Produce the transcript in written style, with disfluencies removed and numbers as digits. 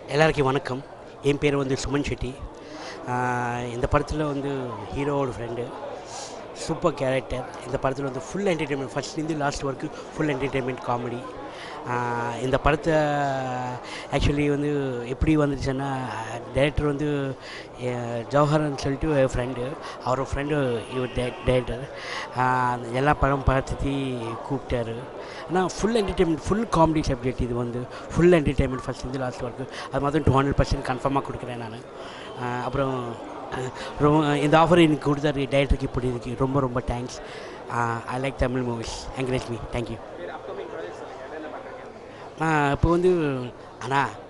எல்லாருக்கும் வணக்கம். என் பேர் வந்து சுமன் ஷெட்டி. இந்த படத்தில் வந்து ஹீரோவோட ஃப்ரெண்டு. Super character. இந்த படத்தில் வந்து ஃபுல் என்டர்டெயின்மெண்ட், ஃபஸ்ட்லேருந்து லாஸ்ட் வரைக்கும் ஃபுல் என்டர்டெயின்மெண்ட் காமெடி. இந்த படத்தை ஆக்சுவலி வந்து எப்படி வந்துச்சுன்னா, டைரக்டர் வந்து ஜவஹர்னு சொல்லிட்டு ஃப்ரெண்டு, அவரோட ஃப்ரெண்டு இவர் டைரக்டர். எல்லா படம் பார்த்துட்டு கூப்பிட்டாரு. ஆனால் full entertainment, full comedy subject. இது வந்து ஃபுல் என்டர்டெயின்மெண்ட் ஃபஸ்ட்லேருந்து லாஸ்ட் வரைக்கும். அது மாதிரி 200% கன்ஃபார்மாக கொடுக்குறேன் நான். அப்புறம் ரொம்ப இந்த ஆஃபர் எனக்கு கொடுத்தாரு டைரக்டருக்கு. இப்படி இதுக்கு ரொம்ப ரொம்ப thanks. I like Tamil movies, encourage me. Thank you. இப்போ வந்து அண்ணா